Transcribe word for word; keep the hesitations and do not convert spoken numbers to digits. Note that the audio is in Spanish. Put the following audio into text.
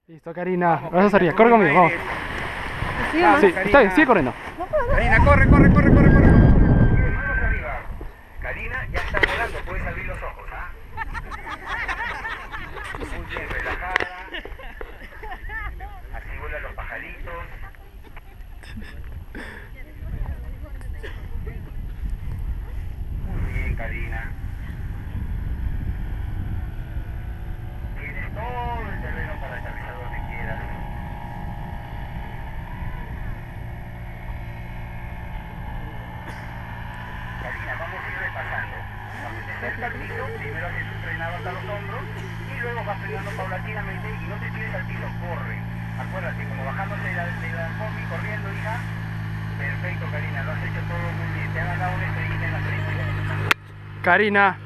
Listo, Karina. Vas a salir, corre conmigo, vamos. ¿Sí, Sí, está bien, sigue corriendo. Karina, corre, corre, corre, corre, corre. Bien, manos arriba. Karina ya está volando, puedes abrir los ojos, ¿ah? Muy bien, relajada. Así vuelan los pajaritos. Muy bien, Karina. Tienes todo el terreno para aterrizar donde quieras. Karina, vamos a ir repasando. Cuando te acerca al piso, primero haces un frenado hasta los hombros y luego vas frenando paulatinamente y no te tires al piso, corre. Acuérdate, como bajándose de la, de la combi, corriendo, hija. Perfecto, Karina, lo has hecho todo muy bien. Te han dado una estrellita en la frente. Karina.